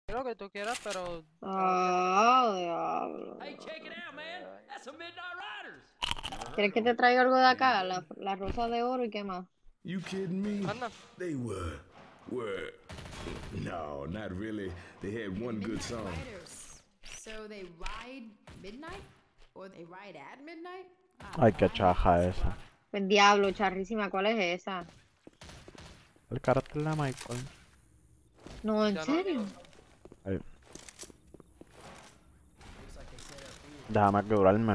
Lo que tú quieras, pero... Ah, diablo. ¿Quieres que te traiga algo de acá? La rosa de oro y qué más. You kidding me? Anda. They were. No, not really. They had one good song. Riders. So they ride midnight? Or they ride at midnight? Ay, qué chaja esa. Pues diablo, charrísima, ¿cuál es esa? El carácter de Michael. No, ¿en Ya no. serio? Ay. Déjame curarme.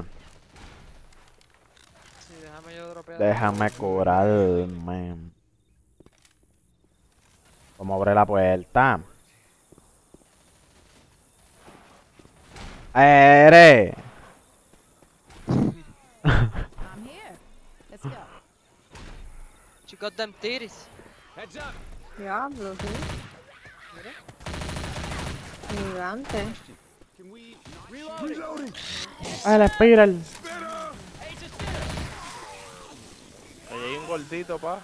Sí, déjame yo dropear. Déjame curarme. ¿Cómo abre la puerta? ¡Ere! I'm here. Let's go. She got them titties. Diablo, sí. Gigante. ¡Ah, la espiral! Ahí hay un gordito, pa.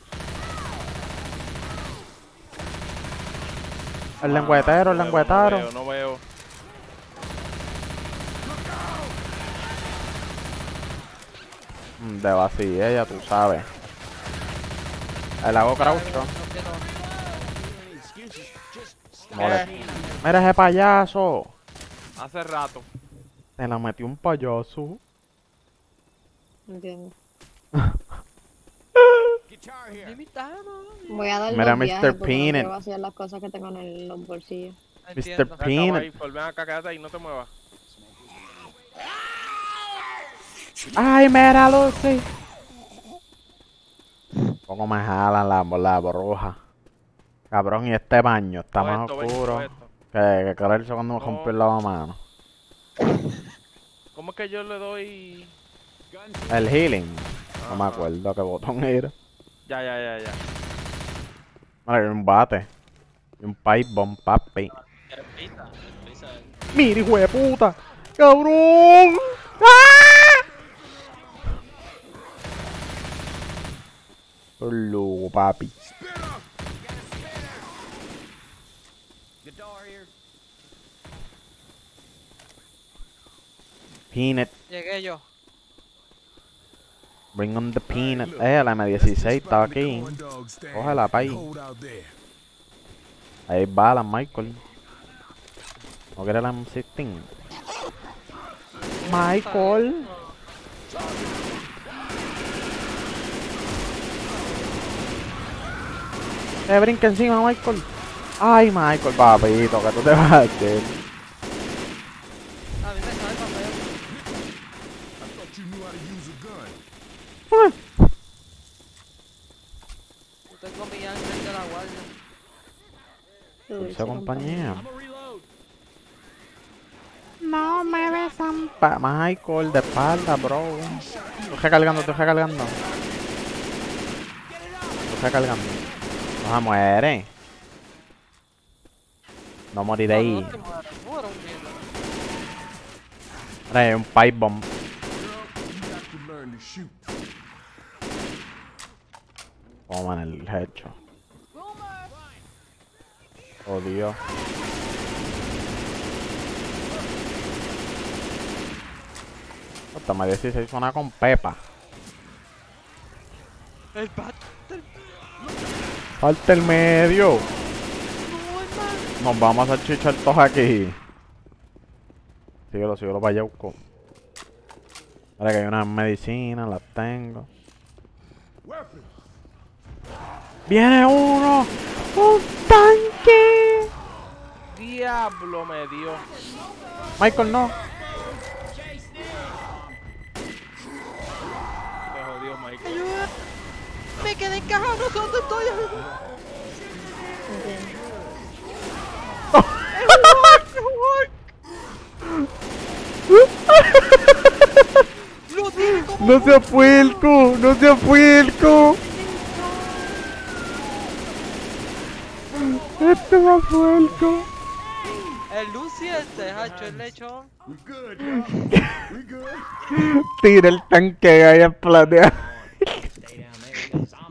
El lengüetero, el lengüetaro. No veo. De vacía, ya tú sabes. El hago croucho. Mira ese payaso. Hace rato. Se la metió un payaso. Entiendo. Limitado. Voy a darle Mira, un viaje Mr. porque no Peanut. quiero vaciar las cosas que tengo en los bolsillos. Entiendo. Mr. Peanut. Ven acá, quédate ahí, no te muevas. Ay, mira, Lucy. ¿Cómo me jalan la bruja? Cabrón, y este baño está Coge más esto, ven, oscuro coge esto. que creerse cuando me No. rompió el lavamanos. ¿Cómo es que yo le doy? El healing. No me Ajá. acuerdo qué botón era. Ya. Mira, hay un bate. Y un pipe bomb, papi. ¿Quieres pizza? Pizza. ¡Mira, hijo de puta! ¡Cabrón! ¡Ah! Por loco, papi. Peanut. Llegué yo. Bring on the peanut. La M16 estaba aquí. Cógela, pay. Ahí hay balas, Michael. ¿No quieres la M16? Michael. Brinca encima, Michael. Ay, Michael, papito, que tú te vas a hacer. A mí me sale papel. Yo tengo mi ángel de la guardia. Dulce compañía. No me besan pa... Michael, de espalda, bro. Estoy recargando. Estoy recargando. No se muere. No moriré ahí. No te mueras, muero un mierda. Ahora hay un pipe bomb. Toma en el hecho. Oh, Dios. Toma 16 suena con Pepa. El bat. Falta el medio. Nos vamos a chichar todos aquí. Síguelo, Payauco. Ahora que hay unas medicinas, las tengo. ¡Viene uno! ¡Un tanque! Diablo me dio. Michael, no. Me jodió, Michael. Ayuda. Me quedé encajado. ¿Dónde estoy? Lo tiene como ¡No se apuelco! ¡No se apuelco! ¡Este va apuelco! el Lucy este, hacho, el lechón. Tira el tanque ahí en platea.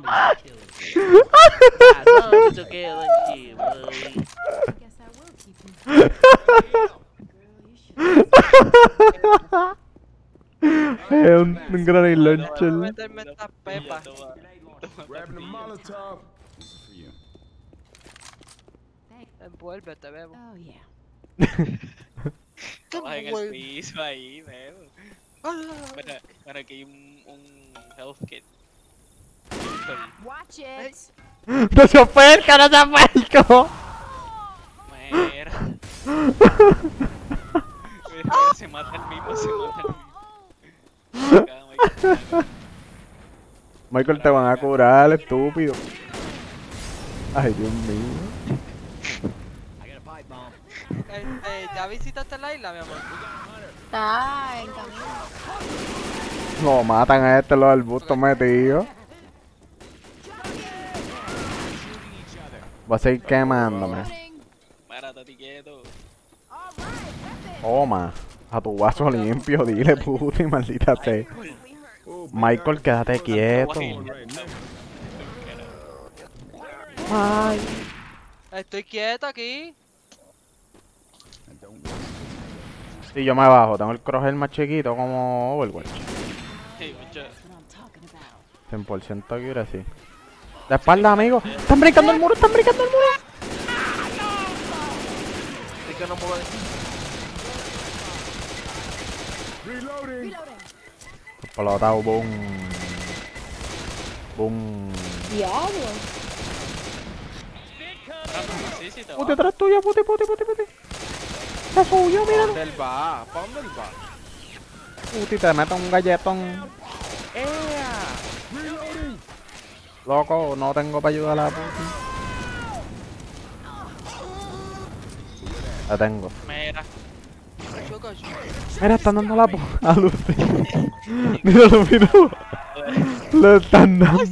Guess I will keep Es un granny No voy a launcher. meterme estas pepas. Grabbing a Molotov. Envuélvete, bebo. Oh, yeah. Estamos en el piso ahí, veo. Bueno, aquí hay un health kit. Watch it. ¡No se acerca, no se acerca! Mira. Mira, se mata el mismo, se mata el mismo. Acá, Michael. Michael, te van a curar, estúpido. Ay, Dios mío. ¿Ya visitaste la isla, mi amor? Está en camino. Lo matan a este, los arbustos metidos. Voy a seguir quemándome. Mira, estate quieto. Toma. A tu vaso limpio, dile puta y maldita sea. Michael, quédate quieto. Ay. Estoy quieto aquí. Si yo me bajo, tengo el crosshair más chiquito como Overwatch. Hey, mucho. 100% accuracy. De espalda, amigo. Están brincando el muro, están brincando el muro. Así que no puedo decir. Reloading. Explotado, boom. Boom. Diablo. Sí, sí, te Puti va. atrás tuya, puti. Se subió, míralo. ¿Dónde él va? ¿Para dónde él va? Puti, te meto un galletón. ¡Ea! Loco, no tengo para ayudar a la puti. La tengo. Mira. Mira, están dando la a Lucy. Míralo. Lo están dando.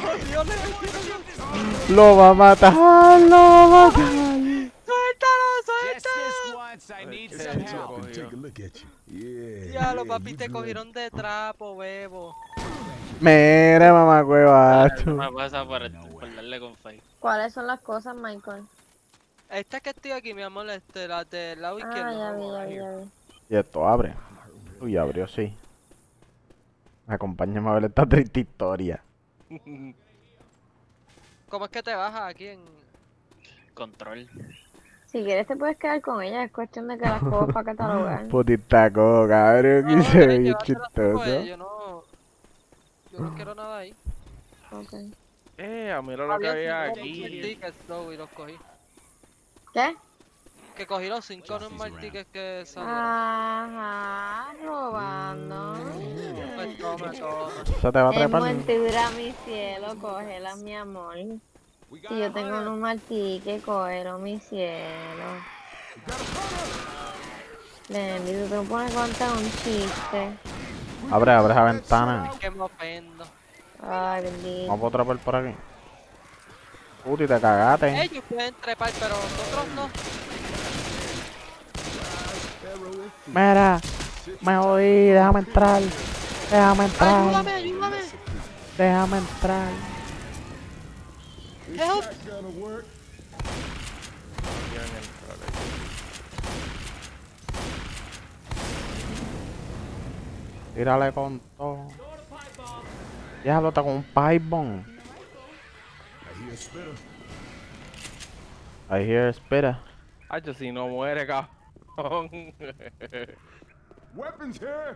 Lo va a matar, lo va a matar. ¡Suéltalo, Just suéltalo! this once, I need Hey, some stand help. up and take a look at you. Yeah. Ya, los yeah, papis you te good. cogieron de trapo, bebo. Mira, mamá No cuevacho. me pasa por darle con fight. ¿Cuáles son las cosas, Michael? Esta que estoy aquí, mi amor, la del lado Ah, izquierdo. ya vi. Y esto abre. Uy, abrió, sí. Acompáñame a ver esta triste historia. ¿Cómo es que te bajas aquí en...? Control. Si quieres te puedes quedar con ella, es cuestión de que las cojas para catalogar. Putita coca, cabrón, que No, se tienes ve que bien llevártela tú, pues, chistoso. yo no quiero nada ahí. Ok. Mira lo que había cinco aquí. tickets, luego, y los cogí. ¿Qué? Que cogí los 5 normal tickets que salieron. Ajá, robando. Pues toma. Se te va a En trepar. montura, mi cielo, cógela, mi amor. Si yo tengo un martique, cógelo, mi cielo. Lenny, tú te pones a contar un chiste. Abre esa ventana. Que me ofendo. Ay, bendito. Vamos a trepar por aquí. Puti, te cagaste. Ellos pueden trepar, pero nosotros no. Mira, me jodí, déjame entrar. Déjame entrar. Ayúdame. Déjame entrar. Help. Gonna work. Tírale con todo. Diablo, está con un pipe bomb. I hear a spitter. I hear, espera. Hacho, si no muere, cabrón. Weapons here.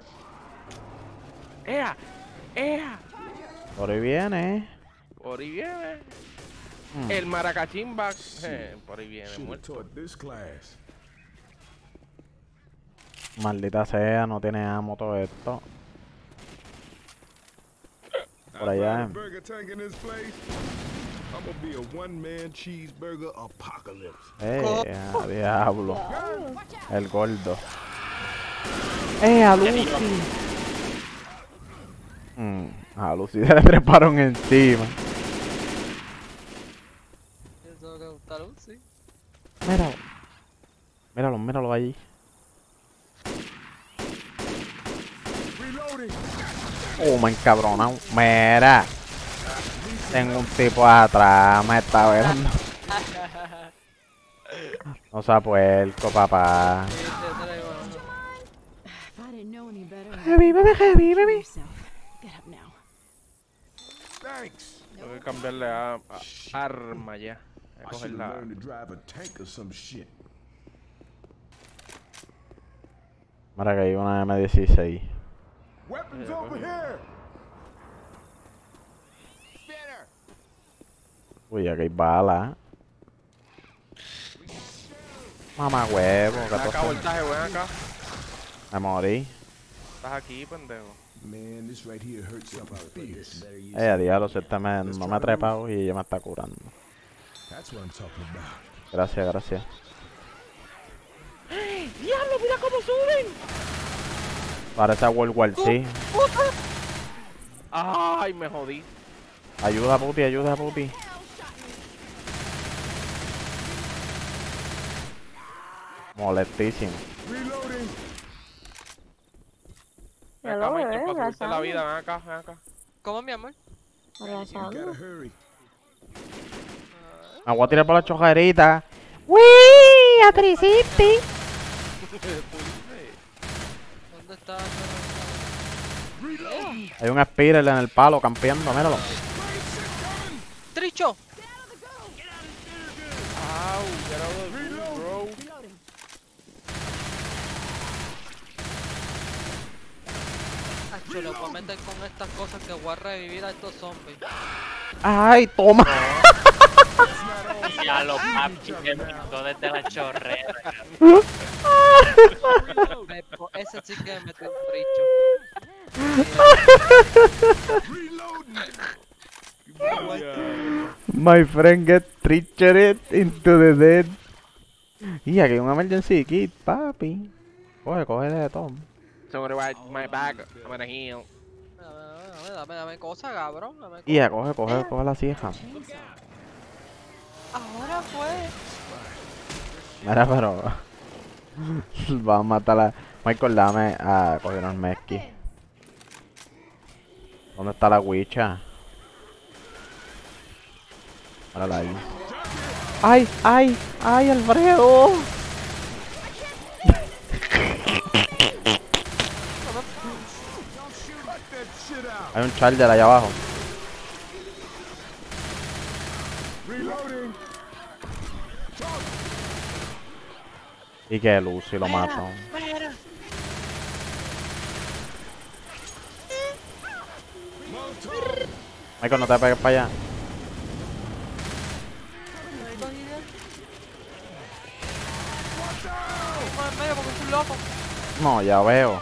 ¡Ea! Por ahí viene. Por ahí viene. Mm. El maracachimba. Por ahí viene, Should have muerto. taught this class. Maldita sea, no tiene amo todo esto. Por I allá. find a burger tank in this place. I'm gonna be a one-man cheeseburger apocalypse. A diablo. El gordo. A Lucy. A Lucy se le treparon encima. Eso que gusta Lucy. Míralo. Míralo allí. Reloading. Oh, me encabronado. Mira. Tengo un tipo atrás, me está velando. No sea puerco, papá. Sí, te traigo uno. If I didn't know any better, Heavy, baby, heavy, kill baby. yourself. Get up now. Thanks. Tengo que cambiarle a arma ya. Voy a I coger should have la... learned to drive a tank or some shit. Mira que hay una M16. Weapons over here. Uy, aquí hay balas. Mamá huevo, Ven acá, 14. voltaje, ven acá. Me morí. Estás aquí, pendejo. Man, this right here hurts something fierce. Diablo, si este no me ha trepado y ella me está curando. That's what I'm talking about. Gracias, gracias. ¡Diablo, mira cómo suben! Parece a World War C. ¡Ay, me jodí! Ayuda, puti, ayuda, puti. Molestísimo. Reloading. Ven Hello, acá, Michael, bebé, para subirte la abrazando. vida, ven acá, ven acá. ¿Cómo, mi amor? You gotta Abrazando. hurry. Me voy a tirar por la chojerita. ¡Uy! ¡Atriciste! ¿Dónde está? Hay un Spiral en el palo campeando, míralo. ¡Tricho! ¡Au! Get out of the way, bro. Acho, lo voy a meter con estas cosas que voy a revivir a estos zombies. ¡Ay, toma! Ya lo papi que me quitó desde la chorrera. Ese sí que me metió un tricho. My friend get treachered into the dead. Y aquí hay un emergency kit, papi. Coge de Tom. Somebody right my back. I'm gonna heal. Dame cosas, cabrón. Dame Y ya, coge la cieja. Ahora fue. Mira, pero... Vamos a matar a... Michael, dame a coger un Meski. ¿Dónde está la Wicha? Mírala ahí. ¡Ay, ay, ay, Alfredo! Hay un charger allá abajo. Reloading. Y que Lucy lo mató. Michael, no te pegues para allá. En medio porque es un loco. No, ya veo.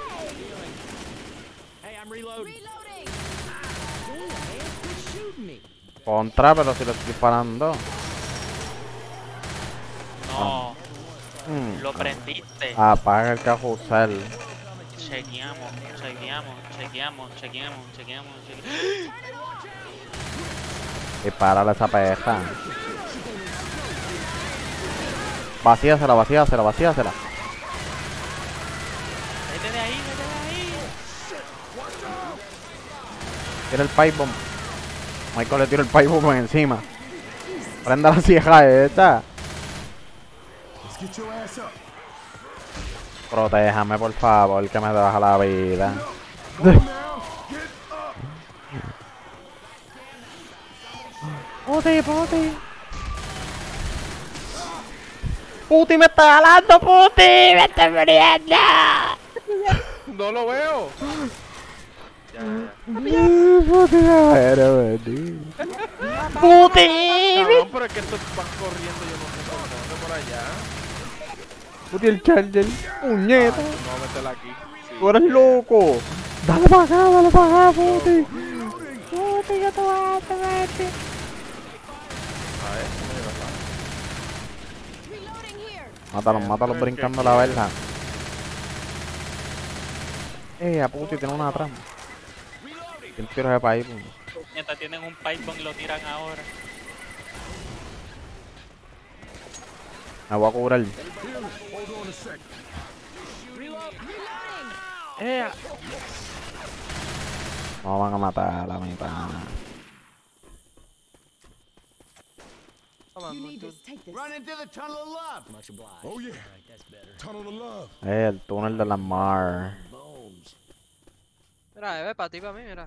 Contra, pero si lo estoy disparando. No, Mm, lo prendiste. Apaga el carrusel. Chequeamos. Dispárale a esa peja. Vacíasela. Vete de ahí. Tira el pipe bomb. Michael le tira el pipe bomb encima. Prenda la cieja esta. Let's get your ass up. Protéjame, por favor, que me baja la vida. Now, get up. Puti, me está jalando, Puti. Me está muriendo. No lo veo. Puti, Cabrón, pero es que estos van corriendo, yo no sé por dónde, por allá. Puti, el charger. Puñeta. No, métela aquí. Sí. Tú eres loco. Dale para acá, Puti. Puti, que tú vas a vete. A ver, Mátalos brincando la verja. A Puti tiene una atrás. ¿Quién tira ese pipe? Mientras tienen un pipe bomb y lo tiran ahora. Me voy a curar. Hold on a sec. No van a matar a la mitad. No Vamos, You need tú. this. Take this. Run into the tunnel of love. Oh yeah. Tunnel of love. El túnel de la mar. Mira, ve para ti, para mí, mira.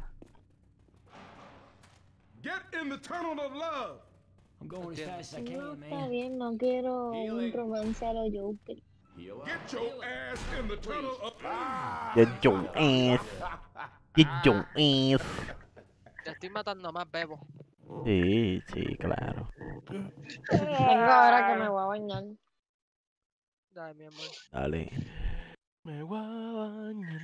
Get in the tunnel of love. No, está bien, no quiero un romance a lo Joker. Get your ass in the tunnel of Get your ass. Get your ass. Te estoy matando más, bebo. Sí, sí, claro. Vengo ahora que me voy a bañar. Dale, mi amor. Dale. Me voy a bañar.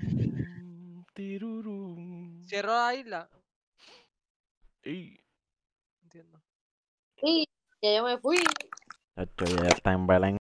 Tirurum. Cierro la isla. Ey. Entiendo. Sí, ya yo me fui. Chacho, ya está en Belén.